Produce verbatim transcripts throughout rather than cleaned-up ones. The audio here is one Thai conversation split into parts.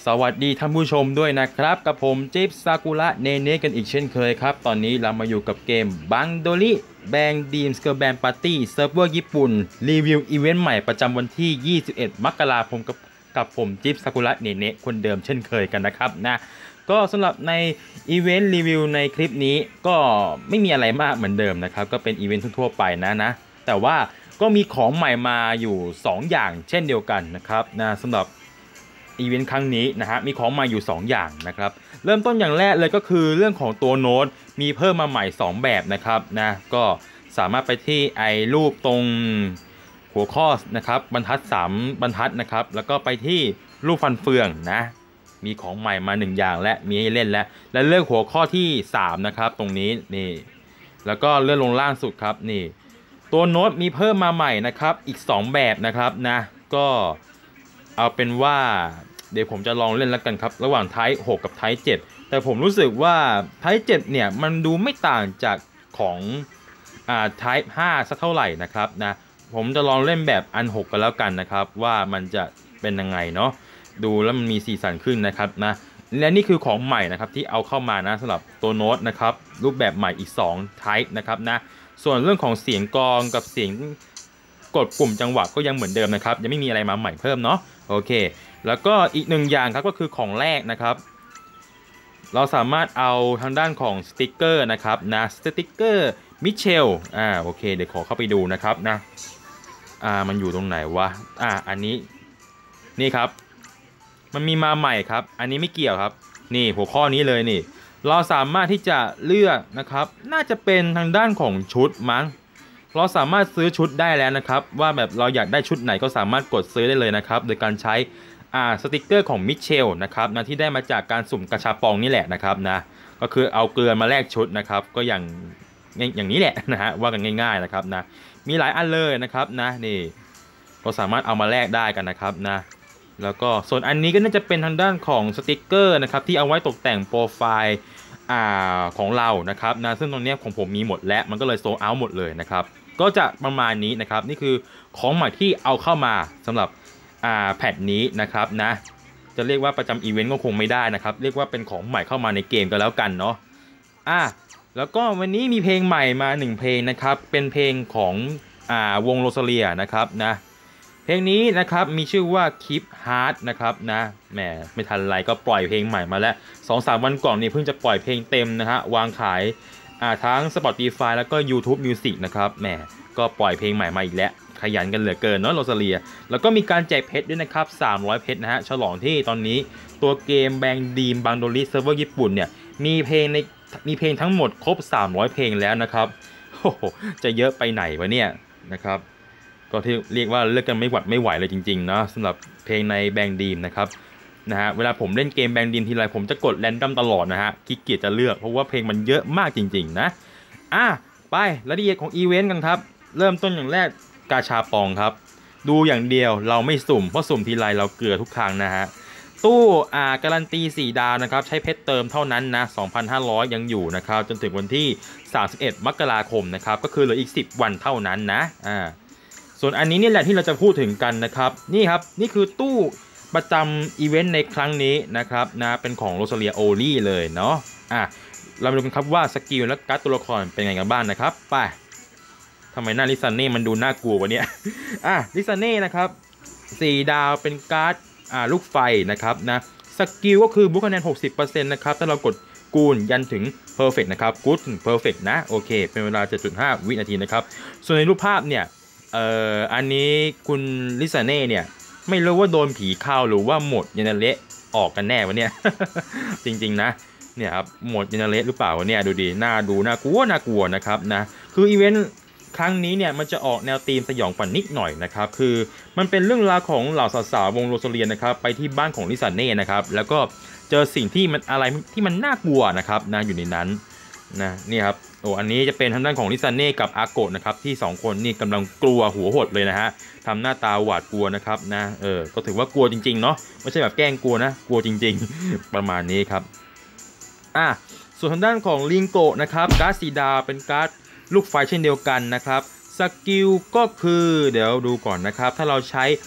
สวัสดีท่านผู้ชมด้วยนะครับกับผมจิ๊บซากุระเนเน่กันอีกเช่นเคยครับตอนนี้เรามาอยู่กับเกมบังโดริแบงดีมสเกอร์แบนปาร์ตี้เซิร์ฟเวอร์ญี่ปุ่นรีวิวอีเวนต์ใหม่ประจำวันที่ยี่สิบเอ็ดมกราคมกับกับผมจิ๊บซากุระเนเน่คนเดิมเช่นเคยกันนะครับนะก็สำหรับในอีเวนต์รีวิวในคลิปนี้ก็ไม่มีอะไรมากเหมือนเดิมนะครับก็เป็นอีเวนต์ทั่วไปนะนะแต่ว่าก็มีของใหม่มาอยู่สองอย่างเช่นเดียวกันนะครับนะสำหรับอีเวนต์ครั้งนี้นะฮะมีของมาอยู่สองอย่างนะครับเริ่มต้นอย่างแรกเลยก็คือเรื่องของตัวโน้ตมีเพิ่มมาใหม่สองแบบนะครับนะก็สามารถไปที่ไอรูปตรงหัวข้อนะครับบรรทัดสามบรรทัดนะครับแล้วก็ไปที่รูปฟันเฟืองนะมีของใหม่มาหนึ่งอย่างและมีให้เล่นแล้วและเลือกหัวข้อที่สามนะครับตรงนี้นี่แล้วก็เลื่อนลงล่างสุดครับนี่ตัวโน้ตมีเพิ่มมาใหม่นะครับอีกสองแบบนะครับนะก็เอาเป็นว่าเดี๋ยวผมจะลองเล่นแล้วกันครับระหว่างไทป์หกกับไทป์เจ็ดแต่ผมรู้สึกว่าไทป์เจ็ดเนี่ยมันดูไม่ต่างจากของอ่าไทป์ห้าสักเท่าไหร่นะครับนะผมจะลองเล่นแบบอันหกกันแล้วกันนะครับว่ามันจะเป็นยังไงเนาะดูแล้วมันมีสีสันขึ้นนะครับนะและนี่คือของใหม่นะครับที่เอาเข้ามานะสำหรับตัวโน้ตนะครับรูปแบบใหม่อีกสองไทป์นะครับนะส่วนเรื่องของเสียงกลองกับเสียงกดปุ่มจังหวะก็ยังเหมือนเดิมนะครับยังไม่มีอะไรมาใหม่เพิ่มเนาะโอเคแล้วก็อีกหนึ่งอย่างครับก็คือของแรกนะครับเราสามารถเอาทางด้านของสติกเกอร์นะครับนะสติกเกอร์มิเชลอ่าโอเคเดี๋ยวขอเข้าไปดูนะครับนะอ่ามันอยู่ตรงไหนวะอ่าอันนี้นี่ครับมันมีมาใหม่ครับอันนี้ไม่เกี่ยวครับนี่หัวข้อนี้เลยนี่เราสามารถที่จะเลือกนะครับน่าจะเป็นทางด้านของชุดมั้งเราสามารถซื้อชุดได้แล้วนะครับว่าแบบเราอยากได้ชุดไหนก็สามารถกดซื้อได้เลยนะครับโดยการใช้อ่าสติกเกอร์ของมิเชลนะครับนะที่ได้มาจากการสุ่มกระชาปองนี่แหละนะครับนะก็คือเอาเกลือมาแลกชุดนะครับก็อย่างอย่างนี้แหละนะฮะว่ากันง่ายๆนะครับนะมีหลายอันเลยนะครับนะนี่เราสามารถเอามาแลกได้กันนะครับนะแล้วก็ส่วนอันนี้ก็น่าจะเป็นทางด้านของสติกเกอร์นะครับที่เอาไว้ตกแต่งโปรไฟล์อ่าของเรานะครับนะซึ่งตรงนี้ของผมมีหมดแล้วมันก็เลยโซลเอาท์หมดเลยนะครับก็จะประมาณนี้นะครับนี่คือของใหม่ที่เอาเข้ามาสำหรับอ่าแพทนี้นะครับนะจะเรียกว่าประจำอีเวนต์ก็คงไม่ได้นะครับเรียกว่าเป็นของใหม่เข้ามาในเกมก็แล้วกันเนาะอ่ะแล้วก็วันนี้มีเพลงใหม่มาหนึ่งเพลงนะครับเป็นเพลงของอ่าวงโรซาเลียนะครับนะเพลงนี้นะครับมีชื่อว่า Keep Heart นะครับนะแหมไม่ทันไรก็ปล่อยเพลงใหม่มาแล้ว สองสาม วันก่อนนี่เพิ่งจะปล่อยเพลงเต็มนะฮะวางขายอ่าทั้ง Spotify แล้วก็ YouTube Music นะครับแหมก็ปล่อยเพลงใหม่มาอีกแล้วขยันกันเหลือเกินเนาะโรซาเลียแล้วก็มีการแจกเพชรด้วยนะครับสามร้อยเพชรนะฮะฉลองที่ตอนนี้ตัวเกมแบงดีมบังโดริเซิร์ฟเวอร์ญี่ปุ่นเนี่ยมีเพลงในมีเพลงทั้งหมดครบสามร้อยเพลงแล้วนะครับโอ้โหจะเยอะไปไหนวะเนี่ยนะครับก็ที่เรียกว่าเลือกกันไม่หวัดไม่ไหวเลยจริงๆนะสำหรับเพลงในแบงดีมนะครับนะฮะเวลาผมเล่นเกมแบงดีมทีไรผมจะกดแรนดอมตลอดนะฮะขี้เกียจจะเลือกเพราะว่าเพลงมันเยอะมากจริงๆนะอ่ะไปรายละเอียดของอีเวนต์กันครับเริ่มต้นอย่างแรกกาชาปองครับดูอย่างเดียวเราไม่สุ่มเพราะสุ่มทีไรเราเกลือทุกครั้งนะฮะตู้อ่าการันตีสี่ดาวนะครับใช้เพชรเติมเท่านั้นนะ สองพันห้าร้อย ยังอยู่นะครับจนถึงวันที่สามสิบเอ็ดมกราคมนะครับก็คือเหลืออีกสิบวันเท่านั้นนะอ่าส่วนอันนี้นี่แหละที่เราจะพูดถึงกันนะครับนี่ครับนี่คือตู้ประจำอีเวนต์ในครั้งนี้นะครับนะเป็นของโรซาเลียโอลี่เลยเนาะอ่ะเรามาดูกันครับว่าสกิลและการ์ดตัวละครเป็นไงกันบ้างนะครับไปทำไมหน้าลิซาเน่มันดูน่ากลัววะเนี่ยอ่ะลิซาเน่นะครับสี่ดาวเป็นการ์ดอ่าลูกไฟนะครับนะสกิลก็คือบุคคะแนน หกสิบเปอร์เซ็นต์ นะครับถ้าเรากดกูลยันถึง perfect นะครับ good ถึง perfect นะโอเคเป็นเวลา เจ็ดจุดห้า วินาทีนะครับส่วนในรูปภาพเนี่ยเอ่ออันนี้คุณลิซาเน่เนี่ยไม่รู้ว่าโดนผีเข้าหรือว่าหมดเยเนเรตออกกันแน่วะเนี่ย จริงๆนะเนี่ยครับหมดเยเนเรตหรือเปล่าวะเนี่ยดูดีน่าดูน่ากลัวน่ากลัวนะครับนะคืออีเวนต์ครั้งนี้เนี่ยมันจะออกแนวธีมสยองขวัญนิดหน่อยนะครับคือมันเป็นเรื่องราวของเหล่าสาวๆวงโรซาเลียนะครับไปที่บ้านของลิซาเน่นะครับแล้วก็เจอสิ่งที่มันอะไรที่มันน่ากลัวนะครับนะอยู่ในนั้นนะนี่ครับโอ้อันนี้จะเป็นทางด้านของลิซาเน่กับอาโกะนะครับที่สองคนนี่กำลังกลัวหัวหดเลยนะฮะทำหน้าตาหวาดกลัวนะครับนะเออก็ถือว่ากลัวจริงๆเนาะไม่ใช่แบบแกล้งกลัวนะกลัวจริงๆ ประมาณนี้ครับอ่ะส่วนทางด้านของลิงโกะนะครับการ์ดสีดาวเป็นการ์ดลูกไฟเช่นเดียวกันนะครับสกิลก็คือเดี๋ยวดูก่อนนะครับถ้าเราใช้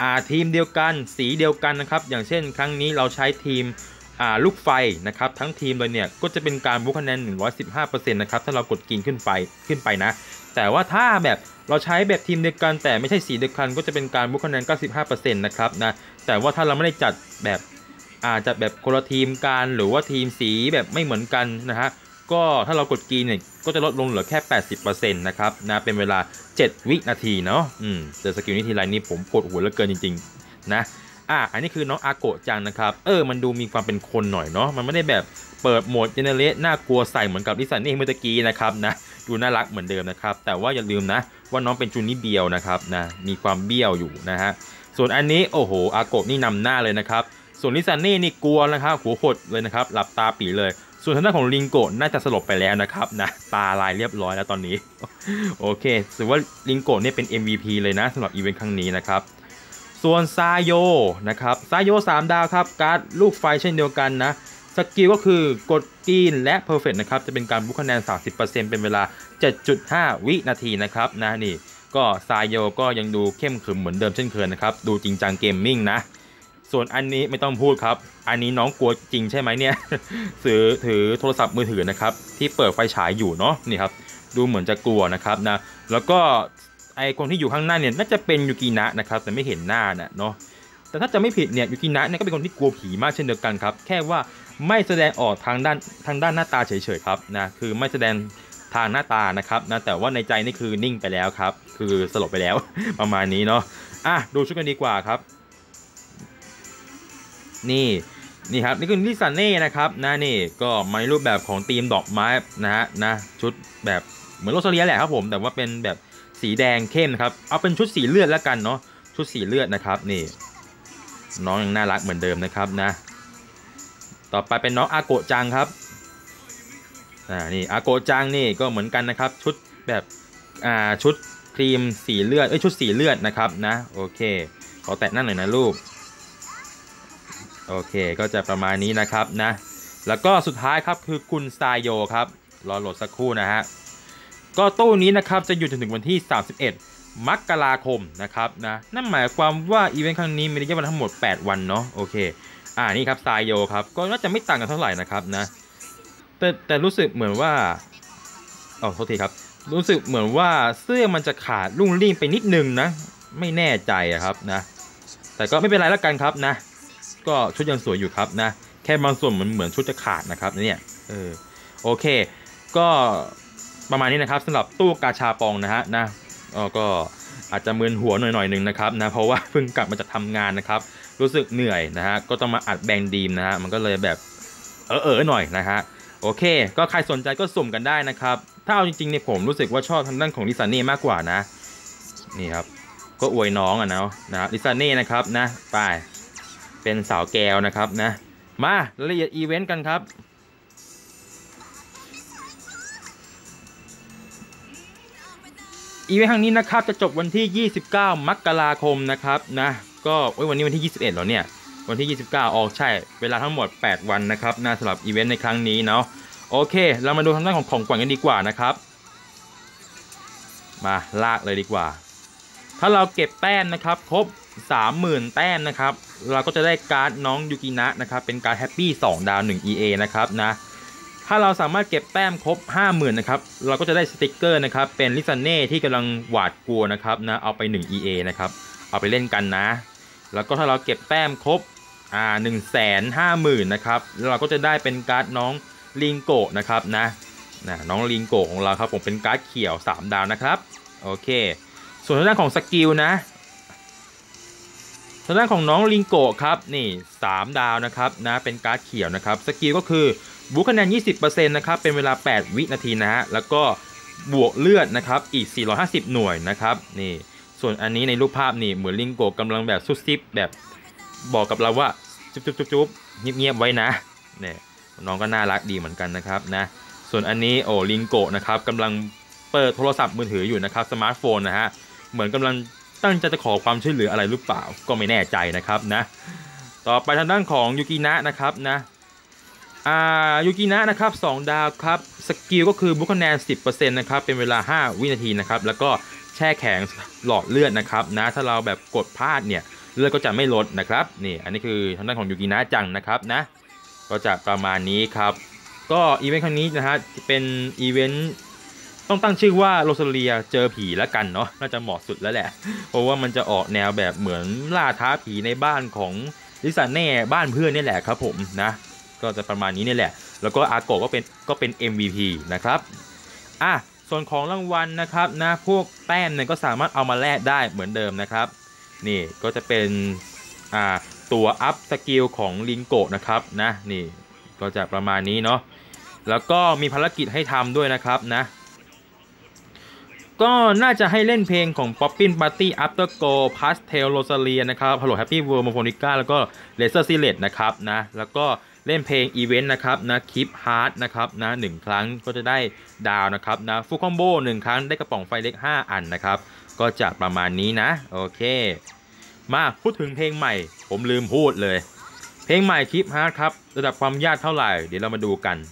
อ่าทีมเดียวกันสีเดียวกันนะครับอย่างเช่นครั้งนี้เราใช้ทีมอ่าลูกไฟนะครับทั้งทีมเลยเนี่ยก็จะเป็นการบวกคะแนน หนึ่งร้อยสิบห้าเปอร์เซ็นต์ นะครับถ้าเรากดกินขึ้นไปขึ้นไปนะแต่ว่าถ้าแบบเราใช้แบบทีมเดียวกันแต่ไม่ใช่สีเดียวกันก็จะเป็นการบวกคะแนน เก้าสิบห้าเปอร์เซ็นต์ นะครับนะแต่ว่าถ้าเราไม่ได้จัดแบบอาจจะแบบคนละทีมกันหรือว่าทีมสีแบบไม่เหมือนกันนะฮะก็ถ้าเรากดกินเนี่ยก็จะลดลงเหลือแค่ แปดสิบเปอร์เซ็นต์ นะครับนะเป็นเวลาเจ็ดวินาทีเนาะอืมเจอสกิลนี้ทีไรนี่ผมปวดหัวเหลือเกินจริงๆนะอ่ะอันนี้คือน้องอาโกะจังนะครับเออมันดูมีความเป็นคนหน่อยเนาะมันไม่ได้แบบเปิดโหมดเจเนเรตน่ากลัวใส่เหมือนกับลิซ่านี่เมื่อกี้นะครับนะดูน่ารักเหมือนเดิมนะครับแต่ว่าอย่าลืมนะว่าน้องเป็นจูนิเบียวนะครับนะมีความเบี้ยวอยู่นะฮะส่วนอันนี้โอ้โหอาโกะนี่นำหน้าเลยนะครับส่วนลิซ่านี่นี่กลัวนะครับหัวหดเลยนะครับหลับตาปีเลยส่วนทางด้านของลิงโกะน่าจะสลบไปแล้วนะครับนะตาลายเรียบร้อยแล้วตอนนี้โอเคถือว่าลิงโกะเนี่ยเป็น เอ็ม วี พี เลยนะสำหรับอีเวนต์ครั้งนี้นะครับส่วนซาโยนะครับซาโยสามดาวครับการ์ดลูกไฟเช่นเดียวกันนะสกิลก็คือกดกรีนและเพอร์เฟกต์นะครับจะเป็นการบุกคะแนน สามสิบเปอร์เซ็นต์ เป็นเวลา เจ็ดจุดห้า วินาทีนะครับนะนี่ก็ซาโยก็ยังดูเข้มขรึมเหมือนเดิมเช่นเคยนะครับดูจริงจังเกมมิ่งนะส่วนอันนี้ไม่ต้องพูดครับอันนี้น้องกลัวจริงใช่ไหมเนี่ยถือถือโทรศัพท์มือถือนะครับที่เปิดไฟฉายอยู่เนาะนี่ครับดูเหมือนจะกลัวนะครับนะแล้วก็ไอคนที่อยู่ข้างหน้าเนี่ยน่าจะเป็นยูกินะนะครับแต่ไม่เห็นหน้านะเนาะแต่ถ้าจะไม่ผิดเนี่ยยูกินะเนี่ยก็เป็นคนที่กลัวผีมากเช่นเดียวกันครับแค่ว่าไม่แสดงออกทางด้านทางด้านหน้าตาเฉยๆครับนะคือไม่แสดงทางหน้าตานะครับนะแต่ว่าในใจนี่คือนิ่งไปแล้วครับคือสลบไปแล้ว ประมาณนี้เนาะอ่ะดูชุดกันดีกว่าครับนี่นี่ครับนี่คือลิซ่าเน่นะครับนะนี่ก็มาในรูปแบบของธีมดอกไม้นะฮะนะชุดแบบเหมือนโรซาเลียแหละครับผมแต่ว่าเป็นแบบสีแดงเข้มนะครับเอาเป็นชุดสีเลือดแล้วกันเนาะชุดสีเลือดนะครับนี่น้องยังน่ารักเหมือนเดิมนะครับนะต่อไปเป็นน้องอาโกะจังครับอ่านี่อาโกะจังนี่ก็เหมือนกันนะครับชุดแบบอ่าชุดครีมสีเลือดเอ้ยชุดสีเลือดนะครับนะโอเคขอแตะนั่นหน่อยนะลูกโอเคก็จะประมาณนี้นะครับนะแล้วก็สุดท้ายครับคือคุณซาโยครับรอโหลดสักครู่นะฮะก็ตู้นี้นะครับจะอยู่จนถึงวันที่สามสิบเอ็ดมกราคมนะครับนะนั่นหมายความว่าอีเวนต์ครั้งนี้มีระยะเวลาทั้งหมดแปดวันเนาะโอเคอ่านี่ครับซาโยครับก็น่าจะไม่ต่างกันเท่าไหร่นะครับนะแต่แต่รู้สึกเหมือนว่าอ๋อโทษทีครับรู้สึกเหมือนว่าเสื้อมันจะขาดรุ่งริ่งไปนิดนึงนะไม่แน่ใจอะครับนะแต่ก็ไม่เป็นไรแล้วกันครับนะก็ชุดยังสวยอยู่ครับนะแค่บางส่วนเหมือนเหมือนชุดจะขาดนะครับเนี่ยเออโอเคก็ประมาณนี้นะครับสำหรับตู้กาชาปองนะฮะนะก็อาจจะมึนหัวหน่อยๆหนึ่งนะครับนะเพราะว่าเพิ่งกลับมาจากทำงานนะครับรู้สึกเหนื่อยนะฮะก็ต้องมาอัดแบงดีมนะฮะมันก็เลยแบบเออเออหน่อยนะฮะโอเคก็ใครสนใจก็สุ่มกันได้นะครับถ้าเอาจริงๆเนี่ยผมรู้สึกว่าชอบทางด้านของลิซ่าเน่มากกว่านะนี่ครับก็อวยน้องอ่ะนะนะลิซ่าเน่นะครับนะไปเป็นสาวแก้วนะครับนะมารายละเอียดอีเวนต์กันครับอีเวนต์ครั้งนี้นะครับจะจบวันที่ยี่สิบเก้ามกราคมนะครับนะก็วันนี้วันที่ยี่สิบเอ็ดแล้วเนี่ยวันที่ยี่สิบเก้าออกใช่เวลาทั้งหมดแปดวันนะครับนะสำหรับอีเวนต์ในครั้งนี้เนาะโอเคเรามาดูทางด้านของของขวัญกันดีกว่านะครับมาลากเลยดีกว่าถ้าเราเก็บแต้มนะครับครบ สามหมื่น แต้มนะครับเราก็จะได้การ์ดน้องยูกินะนะครับเป็นการ์ดแฮปปี้สองดาวหนึ่ง อี เอ นะครับนะถ้าเราสามารถเก็บแต้มครบ ห้าหมื่น นะครับเราก็จะได้สติกเกอร์นะครับเป็นลิซ่าเน่ที่กำลังหวาดกลัวนะครับนะเอาไปหนึ่ง อี เอ นะครับเอาไปเล่นกันนะแล้วก็ถ้าเราเก็บแต้มครบอ่า หนึ่งแสนห้าหมื่น นะครับเราก็จะได้เป็นการ์ดน้องลิงโกะนะครับนะนะน้องลิงโกะของเราครับผมเป็นการ์ดเขียวสามดาวนะครับโอเคส่วนทางด้านของสกิลนะทางด้านของน้องลิงโกะครับนี่สามดาวนะครับนะเป็นการ์ดเขียวนะครับสกิลก็คือบุกคะแนน ยี่สิบเปอร์เซ็นต์ นะครับเป็นเวลาแปดวินาทีนะฮะแล้วก็บวกเลือดนะครับอีกสี่ร้อยห้าสิบหน่วยนะครับนี่ส่วนอันนี้ในรูปภาพนี่เหมือนลิงโกะกำลังแบบซุบซิบแบบบอกกับเราว่าจุ๊บจุ๊บจุ๊บจุ๊บเงียบๆไว้นะเนี่ยน้องก็น่ารักดีเหมือนกันนะครับนะส่วนอันนี้โอ้ลิงโกะนะครับกำลังเปิดโทรศัพท์มือถืออยู่นะครับสมาร์ทโฟนนะฮะเหมือนกำลังตั้งใจจะขอความช่วยเหลืออะไรหรือเปล่าก็ไม่แน่ใจนะครับนะต่อไปทางด้านของยูกินะนะครับนะอ่ายูกินะนะครับสองดาวครับสกิลก็คือบุกคะแนน สิบเปอร์เซ็นต์ นะครับเป็นเวลาห้าวินาทีนะครับแล้วก็แช่แข็งหลอดเลือดนะครับนะถ้าเราแบบกดพลาดเนี่ยเลือดก็จะไม่ลดนะครับนี่อันนี้คือทางด้านของยูกินะจังนะครับนะก็จะประมาณนี้ครับก็อีเวนต์ครั้งนี้นะฮะเป็นอีเวนต์ต้องตั้งชื่อว่าโรซาเลียเจอผีแล้วกันเนาะน่าจะเหมาะสุดแล้วแหละเพราะว่ามันจะออกแนวแบบเหมือนล่าท้าผีในบ้านของลิซ่าแน่บ้านเพื่อนนี่แหละครับผมนะก็จะประมาณนี้นี่แหละแล้วก็อาโกะก็เป็นก็เป็น เอ็ม วี พี นะครับอ่ะส่วนของรางวัลนะครับนะพวกแต้มเนี่ยก็สามารถเอามาแลกได้เหมือนเดิมนะครับนี่ก็จะเป็นอ่าตัวอัพสกิลของลิงโกะนะครับนะนี่ก็จะประมาณนี้เนาะแล้วก็มีภารกิจให้ทำด้วยนะครับนะก็น่าจะให้เล่นเพลงของ Poppin Party After Go Pastel Rosalia นะครับ Hello Happy World Monica แล้วก็ Laser Silet นะครับนะแล้วก็เล่นเพลงอีเวนต์นะครับนะ Keep Heart นะครับนะหนึ่งครั้งก็จะได้ดาวนะครับนะฟูลคอมโบหนึ่งครั้งได้กระป๋องไฟเล็กห้าอันนะครับก็จะประมาณนี้นะโอเคมาพูดถึงเพลงใหม่ผมลืมพูดเลยเพลงใหม่ Keep Heart ครับระดับความยากเท่าไหร่เดี๋ยวเรามาดูกัน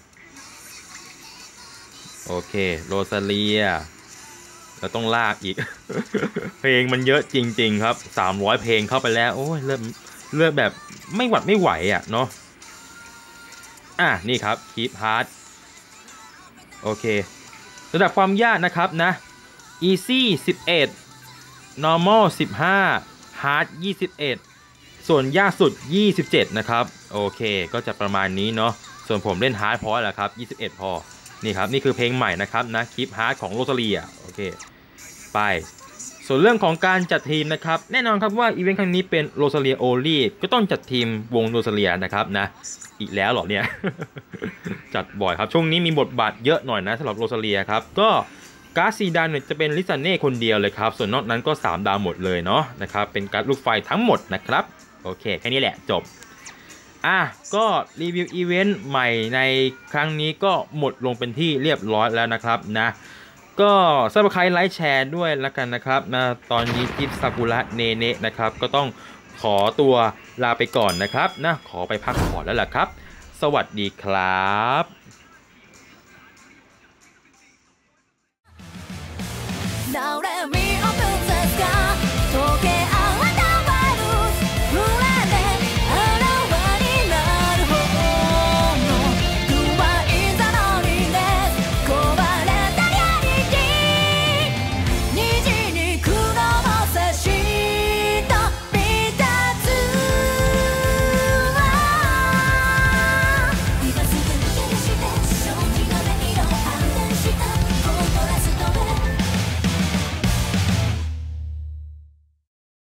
โอเคโรซาเลียเราต้องลากอีก เพลงมันเยอะจริงๆครับสามร้อยเพลงเข้าไปแล้วโอ้ยเริ่มเริ่มแบบไม่หวัดไม่ไหวอ่ะเนาะอ่ะนี่ครับ Keep Heart โอเคระดับความยากนะครับนะ Easy สิบเอ็ด Normal สิบห้า Hard ยี่สิบเอ็ดส่วนยากสุดยี่สิบเจ็ดนะครับโอเคก็จะประมาณนี้เนาะส่วนผมเล่น Hard พอแล้วครับยี่สิบเอ็ดพอนี่ครับนี่คือเพลงใหม่นะครับนะ Keep Heart ของโรซาเลียโอเคไปส่วนเรื่องของการจัดทีมนะครับแน่นอนครับว่าอีเวนต์ครั้งนี้เป็นโรซาเลียโอลี่ก็ต้องจัดทีมวงโรซาเลียนะครับนะอีกแล้วเหรอเนี่ย จัดบ่อยครับช่วงนี้มีบทบาทเยอะหน่อยนะสำหรับโรซาเลียครับก็การ์ดสีดาวเนี่ยจะเป็นลิซาเน่คนเดียวเลยครับส่วนนอกนั้นก็สามดาวหมดเลยเนาะนะครับเป็นการ์ดลูกไฟทั้งหมดนะครับโอเคแค่นี้แหละจบอ่ะก็รีวิวอีเวนต์ใหม่ในครั้งนี้ก็หมดลงเป็นที่เรียบร้อยแล้วนะครับนะก็ซับสไครต์ไลค์แชร์ด้วยแล้วกันนะครับนะตอนนี้จิ๊บซากุระเนเนะนะครับก็ต้องขอตัวลาไปก่อนนะครับนะขอไปพักผ่อนแล้วล่ะครับสวัสดีครับ